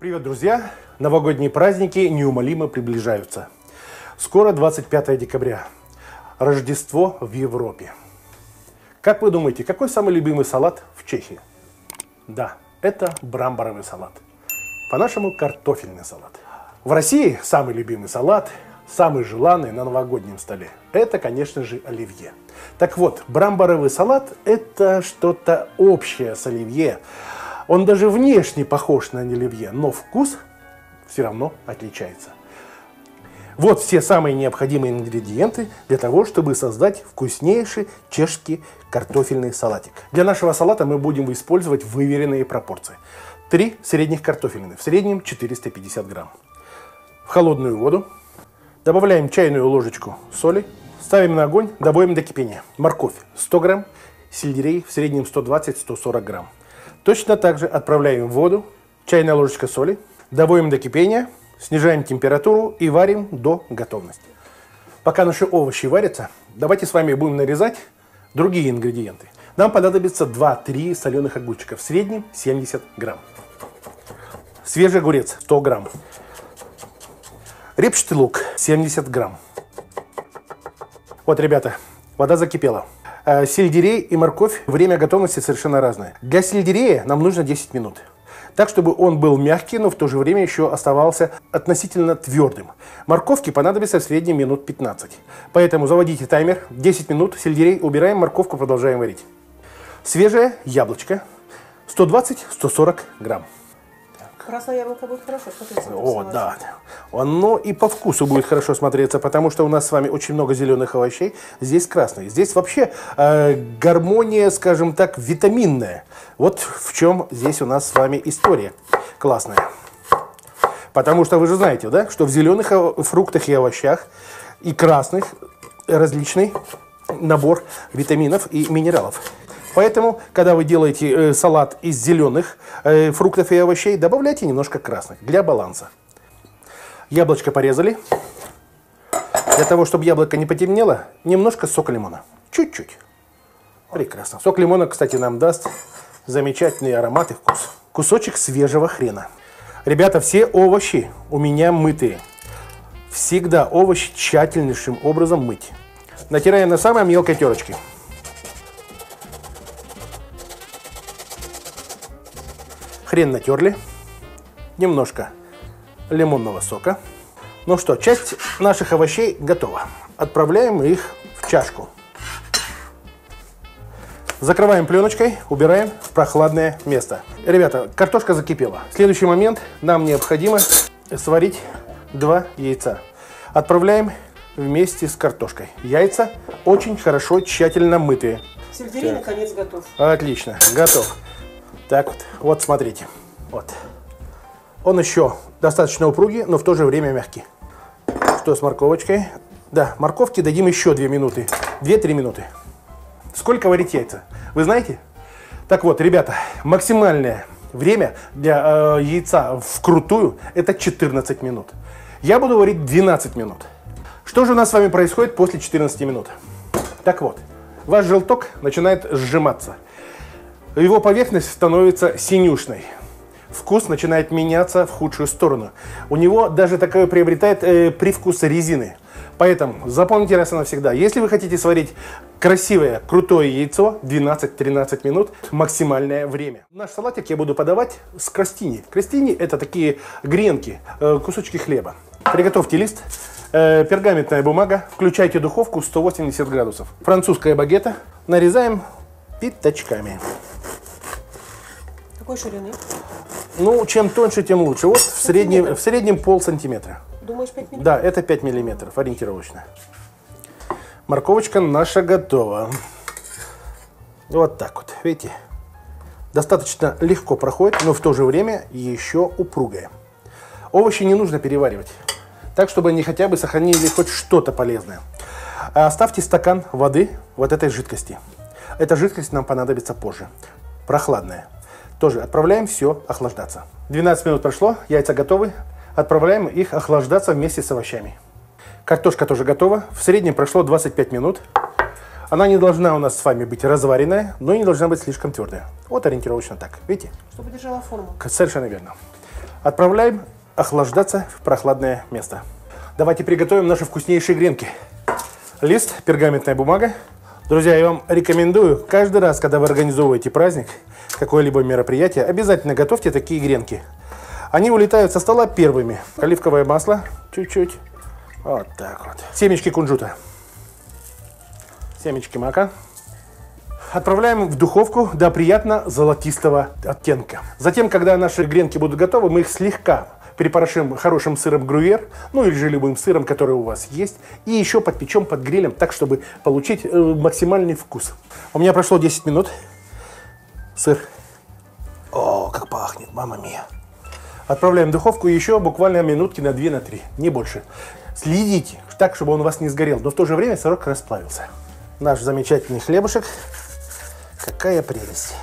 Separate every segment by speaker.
Speaker 1: Привет, друзья! Новогодние праздники неумолимо приближаются. Скоро 25 декабря. Рождество в Европе. Как вы думаете, какой самый любимый салат в Чехии? Да, это брамборовый салат. По-нашему, картофельный салат. В России самый любимый салат, самый желанный на новогоднем столе, это, конечно же, оливье. Так вот, брамборовый салат – это что-то общее с оливье. Он даже внешне похож на оливье, но вкус все равно отличается. Вот все самые необходимые ингредиенты для того, чтобы создать вкуснейший чешский картофельный салатик. Для нашего салата мы будем использовать выверенные пропорции. 3 средних картофелины, в среднем 450 грамм. В холодную воду добавляем чайную ложечку соли, ставим на огонь, доводим до кипения. Морковь 100 грамм, сельдерей в среднем 120-140 грамм. Точно так же отправляем в воду, чайная ложечка соли, доводим до кипения, снижаем температуру и варим до готовности. Пока наши овощи варятся, давайте с вами будем нарезать другие ингредиенты. Нам понадобится 2-3 соленых огурчика, в среднем 70 грамм. Свежий огурец 100 грамм. Репчатый лук 70 грамм. Вот, ребята, вода закипела. Сельдерей и морковь, время готовности совершенно разное. Для сельдерея нам нужно 10 минут. Так, чтобы он был мягкий, но в то же время еще оставался относительно твердым. Морковки понадобится в среднем минут 15. Поэтому заводите таймер, 10 минут, сельдерей убираем, морковку продолжаем варить. Свежее яблочко 120-140 грамм.
Speaker 2: Красное яблоко будет хорошо смотреться.
Speaker 1: О, да. Оно и по вкусу будет хорошо смотреться, потому что у нас с вами очень много зеленых овощей. Здесь красный. Здесь вообще гармония, скажем так, витаминная. Вот в чем здесь у нас с вами история классная. Потому что вы же знаете, да, что в зеленых фруктах и овощах и красных различный набор витаминов и минералов. Поэтому, когда вы делаете салат из зеленых фруктов и овощей, добавляйте немножко красных для баланса. Яблочко порезали. Для того, чтобы яблоко не потемнело, немножко сока лимона. Чуть-чуть. Прекрасно. Сок лимона, кстати, нам даст замечательный аромат и вкус. Кусочек свежего хрена. Ребята, все овощи у меня мытые. Всегда овощи тщательнейшим образом мыть. Натираем на самой мелкой терочке. Хрен натерли, немножко лимонного сока. Ну что, часть наших овощей готова. Отправляем их в чашку. Закрываем пленочкой, убираем в прохладное место. Ребята, картошка закипела. Следующий момент, нам необходимо сварить 2 яйца. Отправляем вместе с картошкой. Яйца очень хорошо, тщательно мытые.
Speaker 2: Сельдерей наконец готов.
Speaker 1: Отлично, готов. Так вот, вот смотрите, вот. Он еще достаточно упругий, но в то же время мягкий. Что с морковочкой? Да, морковки дадим еще 2 минуты, 2-3 минуты. Сколько варить яйца? Вы знаете? Так вот, ребята, максимальное время для яйца вкрутую это 14 минут. Я буду варить 12 минут. Что же у нас с вами происходит после 14 минут? Так вот, ваш желток начинает сжиматься. Его поверхность становится синюшной. Вкус начинает меняться в худшую сторону. У него даже такое приобретает привкус резины. Поэтому запомните раз и навсегда, если вы хотите сварить красивое, крутое яйцо, 12-13 минут максимальное время. Наш салатик я буду подавать с кростини. Кростини это такие гренки, кусочки хлеба. Приготовьте лист, пергаментная бумага, включайте духовку 180 градусов. Французская багета нарезаем пятачками.
Speaker 2: Какой ширины?
Speaker 1: Ну, чем тоньше, тем лучше. Вот в среднем полсантиметра.
Speaker 2: Думаешь, 5 миллиметров?
Speaker 1: Да, это 5 миллиметров, ориентировочно. Морковочка наша готова. Вот так вот, видите? Достаточно легко проходит, но в то же время еще упругая. Овощи не нужно переваривать. Так, чтобы они хотя бы сохранили хоть что-то полезное. Оставьте стакан воды вот этой жидкости. Эта жидкость нам понадобится позже. Прохладная. Тоже отправляем все охлаждаться. 12 минут прошло, яйца готовы. Отправляем их охлаждаться вместе с овощами. Картошка тоже готова. В среднем прошло 25 минут. Она не должна у нас с вами быть разваренная, но и не должна быть слишком твердая. Вот ориентировочно так. Видите?
Speaker 2: Чтобы держала форму.
Speaker 1: Совершенно верно. Отправляем охлаждаться в прохладное место. Давайте приготовим наши вкуснейшие гренки. Лист, пергаментная бумага. Друзья, я вам рекомендую каждый раз, когда вы организовываете праздник, какое-либо мероприятие, обязательно готовьте такие гренки. Они улетают со стола первыми. Оливковое масло чуть-чуть. Вот так вот. Семечки кунжута. Семечки мака. Отправляем в духовку до приятно золотистого оттенка. Затем, когда наши гренки будут готовы, мы их слегка перепорошим хорошим сыром грюйер, ну или же любым сыром, который у вас есть, и еще подпечем под грилем, так, чтобы получить максимальный вкус. У меня прошло 10 минут. Сыр. О, как пахнет, мамма мия. Отправляем в духовку еще буквально минутки на 2-3, не больше. Следите так, чтобы он у вас не сгорел, но в то же время сырок расплавился. Наш замечательный хлебушек. Какая прелесть.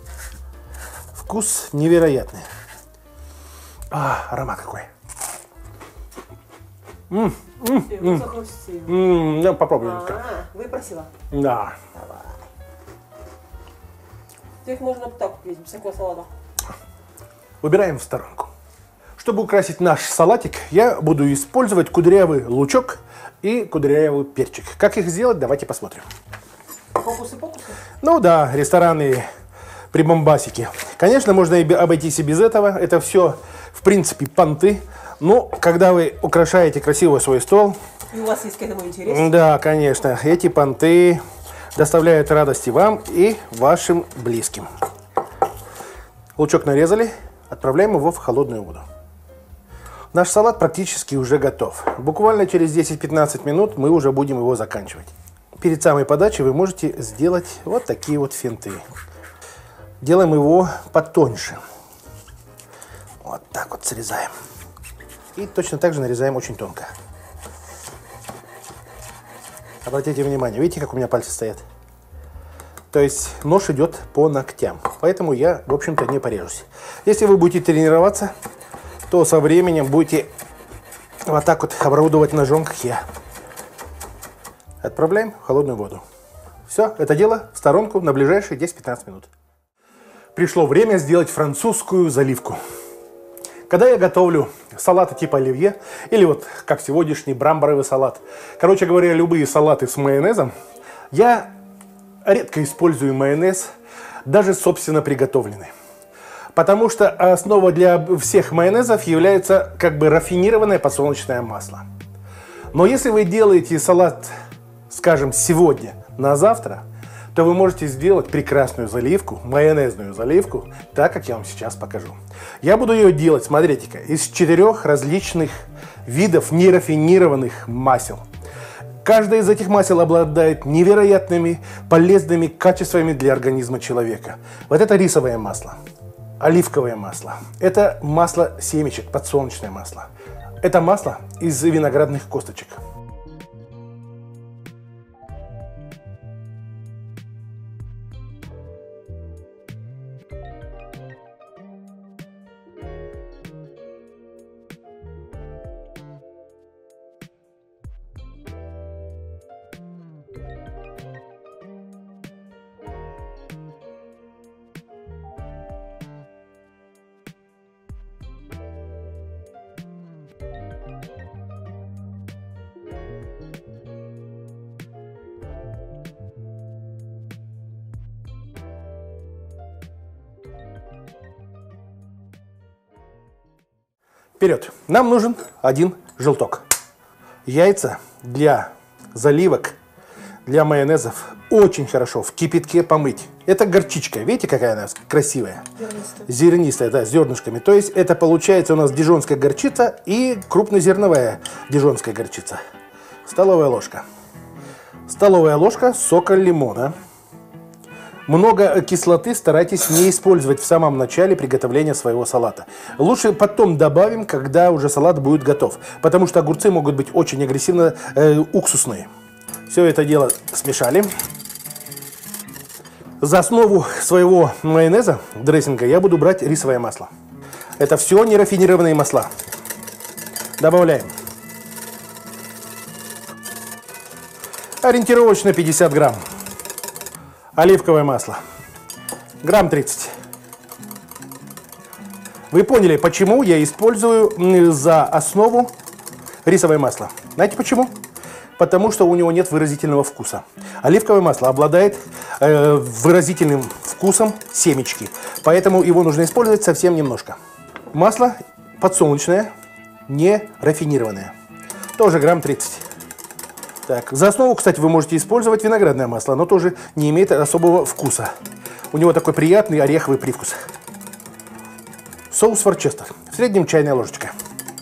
Speaker 1: Вкус невероятный. Аромат какой. Я попробую.
Speaker 2: Выпросила?
Speaker 1: Да.
Speaker 2: Давай. Их можно так есть, без всякого салата.
Speaker 1: Убираем в сторонку. Чтобы украсить наш салатик, я буду использовать кудрявый лучок и кудрявый перчик. Как их сделать, давайте посмотрим.
Speaker 2: Фокусы-покусы?
Speaker 1: Ну да, ресторанные прибамбасики. Конечно, можно и обойтись и без этого. Это все, в принципе, понты. Но когда вы украшаете красиво свой стол...
Speaker 2: И у вас есть к этому интерес?
Speaker 1: Да, конечно. Эти понты доставляют радости вам и вашим близким. Лучок нарезали. Отправляем его в холодную воду. Наш салат практически уже готов. Буквально через 10-15 минут мы уже будем его заканчивать. Перед самой подачей вы можете сделать вот такие вот финты. Делаем его потоньше. Вот так вот срезаем. И точно так же нарезаем очень тонко. Обратите внимание, видите, как у меня пальцы стоят? То есть нож идет по ногтям. Поэтому я, в общем-то, не порежусь. Если вы будете тренироваться, то со временем будете вот так вот оборудовать ножом, как я. Отправляем в холодную воду. Все, это дело в сторонку на ближайшие 10-15 минут. Пришло время сделать французскую заливку. Когда я готовлю салаты типа оливье, или вот как сегодняшний брамборовый салат, короче говоря, любые салаты с майонезом, я редко использую майонез, даже собственно приготовленный. Потому что основа для всех майонезов является как бы рафинированное подсолнечное масло. Но если вы делаете салат, скажем, сегодня на завтра, то вы можете сделать прекрасную заливку, майонезную заливку, так как я вам сейчас покажу. Я буду ее делать, смотрите-ка, из 4 различных видов нерафинированных масел. Каждое из этих масел обладает невероятными полезными качествами для организма человека. Вот это рисовое масло, оливковое масло, это масло семечек, подсолнечное масло. Это масло из виноградных косточек. Вперед! Нам нужен один желток. Яйца для заливок, для майонезов очень хорошо в кипятке помыть. Это горчичка. Видите, какая она красивая?
Speaker 2: Зернистая.
Speaker 1: Зернистая, да, с зернышками. То есть это получается у нас дижонская горчица и крупнозерновая дижонская горчица. Столовая ложка. Столовая ложка сока лимона. Много кислоты старайтесь не использовать в самом начале приготовления своего салата. Лучше потом добавим, когда уже салат будет готов. Потому что огурцы могут быть очень агрессивно уксусные. Все это дело смешали. За основу своего майонеза, дрессинга, я буду брать рисовое масло. Это все нерафинированные масла. Добавляем. Ориентировочно 50 грамм. Оливковое масло. Грамм 30. Вы поняли, почему я использую за основу рисовое масло? Знаете почему? Потому что у него нет выразительного вкуса. Оливковое масло обладает выразительным вкусом семечки, поэтому его нужно использовать совсем немножко. Масло подсолнечное, не рафинированное, тоже грамм 30. Так, за основу, кстати, вы можете использовать виноградное масло, оно тоже не имеет особого вкуса. У него такой приятный ореховый привкус. Соус Ворчестер, в среднем чайная ложечка.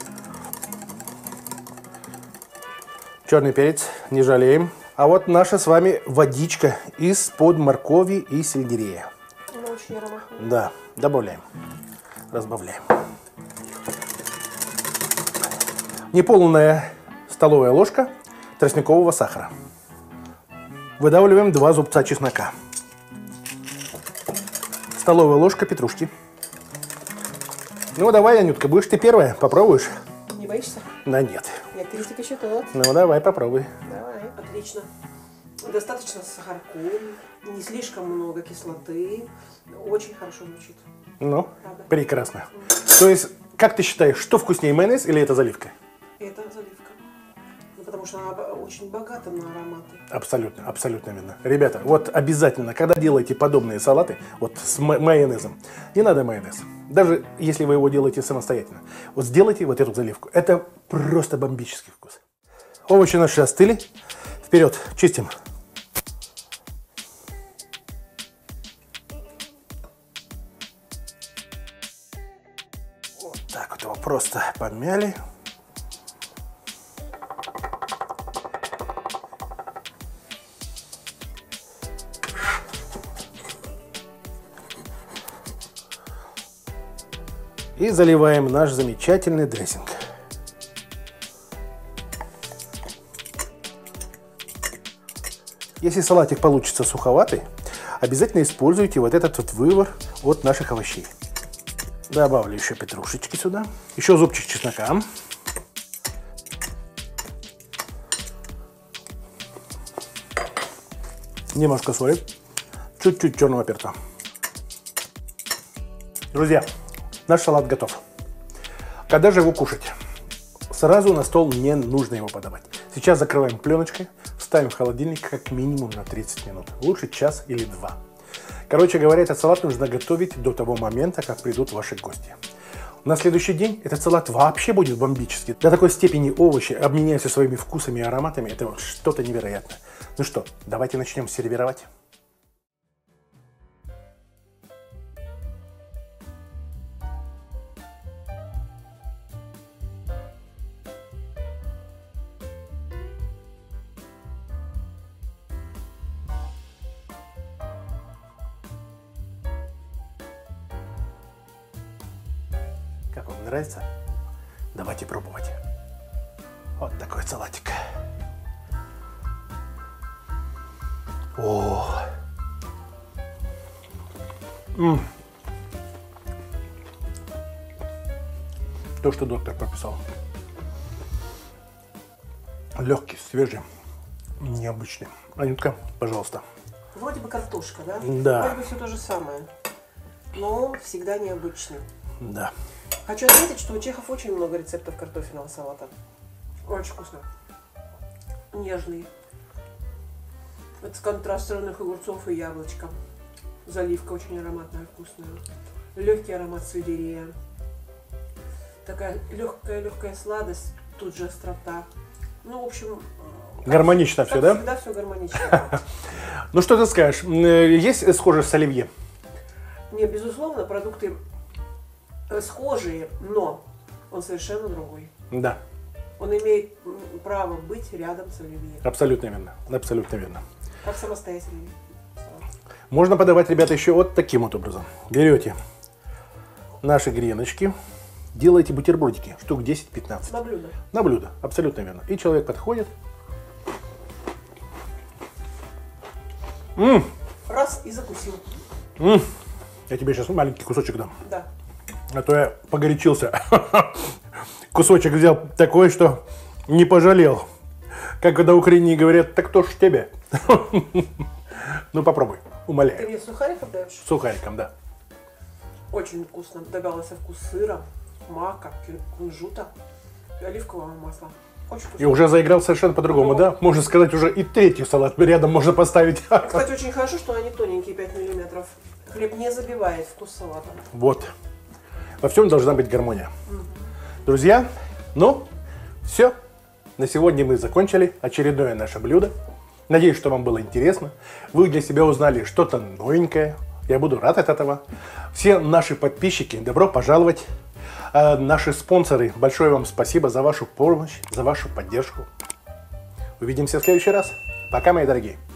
Speaker 1: Черный перец, не жалеем. А вот наша с вами водичка из-под моркови и сельдерея.
Speaker 2: Она очень ароматная.
Speaker 1: Да, добавляем, разбавляем. Неполная столовая ложка тростникового сахара. Выдавливаем 2 зубца чеснока. Столовая ложка петрушки. Ну давай, Анютка, будешь ты первая, попробуешь?
Speaker 2: Не боишься?
Speaker 1: Да нет.
Speaker 2: Я критика еще тот.
Speaker 1: Ну давай, попробуй.
Speaker 2: Давай. Отлично. Достаточно с сахарком, не слишком много кислоты. Очень хорошо звучит.
Speaker 1: Ну,
Speaker 2: Правда.
Speaker 1: прекрасно. То есть, как ты считаешь, что вкуснее, майонез или это заливка?
Speaker 2: Это заливка. Ну, потому что она очень богата на ароматы.
Speaker 1: Абсолютно, абсолютно верно. Ребята, вот обязательно, когда делаете подобные салаты, вот с майонезом, не надо майонез. Даже если вы его делаете самостоятельно. Вот сделайте вот эту заливку. Это просто бомбический вкус. Овощи наши остыли. Вперед, чистим. Вот так вот его просто помяли. И заливаем наш замечательный дрессинг. Если салатик получится суховатый, обязательно используйте вот этот вот вывар от наших овощей. Добавлю еще петрушечки сюда. Еще зубчик чеснока. Немножко соли. Чуть-чуть черного перца. Друзья, наш салат готов. Когда же его кушать? Сразу на стол не нужно его подавать. Сейчас закрываем пленочкой, ставим в холодильник как минимум на 30 минут. Лучше час или 2. Короче говоря, этот салат нужно готовить до того момента, как придут ваши гости. На следующий день этот салат вообще будет бомбический. До такой степени овощи обменяются своими вкусами и ароматами. Это вот что-то невероятное. Ну что, давайте начнем сервировать. Как вам нравится? Давайте пробовать. Вот такой салатик. О! То, что доктор прописал. Легкий, свежий, необычный. Анютка, пожалуйста.
Speaker 2: Вроде бы картошка, да?
Speaker 1: Да.
Speaker 2: Вроде бы все то же самое. Но всегда необычно.
Speaker 1: Да.
Speaker 2: Хочу отметить, что у чехов очень много рецептов картофельного салата. Очень вкусно. Нежный. Это контраст сырных огурцов и яблочка. Заливка очень ароматная, вкусная. Легкий аромат сельдерея. Такая легкая сладость, тут же острота. Ну, в общем...
Speaker 1: Гармонично все, да?
Speaker 2: Всегда все гармонично.
Speaker 1: Ну, что ты скажешь? Есть схожесть с оливье?
Speaker 2: Не, безусловно, продукты схожие, но он совершенно другой.
Speaker 1: Да.
Speaker 2: Он имеет право быть рядом с оливье.
Speaker 1: Абсолютно верно. Абсолютно верно.
Speaker 2: Как самостоятельный.
Speaker 1: Можно подавать, ребята, еще вот таким вот образом. Берете наши греночки, делаете бутербродики, штук 10-15.
Speaker 2: На блюдо.
Speaker 1: На блюдо, абсолютно верно. И человек подходит.
Speaker 2: Раз и закусил.
Speaker 1: Я тебе сейчас маленький кусочек дам.
Speaker 2: Да.
Speaker 1: А то я погорячился. Кусочек взял такой, что не пожалел. Как когда в Украине говорят, так кто ж тебе? Ну попробуй,
Speaker 2: Ты
Speaker 1: умоляю.
Speaker 2: мне сухариков даешь?
Speaker 1: Сухариком, да.
Speaker 2: Очень вкусно. Добавился вкус сыра, мака, кунжута и оливкового масла. Очень вкусно.
Speaker 1: И уже заиграл совершенно по-другому, да? Можно сказать, уже и третий салат рядом можно поставить.
Speaker 2: Кстати, очень хорошо, что они тоненькие, 5 миллиметров. Хлеб не забивает вкус салата.
Speaker 1: Вот. Во всем должна быть гармония. Друзья, ну, все. На сегодня мы закончили очередное наше блюдо. Надеюсь, что вам было интересно. Вы для себя узнали что-то новенькое. Я буду рад от этого. Все наши подписчики, добро пожаловать. Наши спонсоры, большое вам спасибо за вашу помощь, за вашу поддержку. Увидимся в следующий раз. Пока, мои дорогие.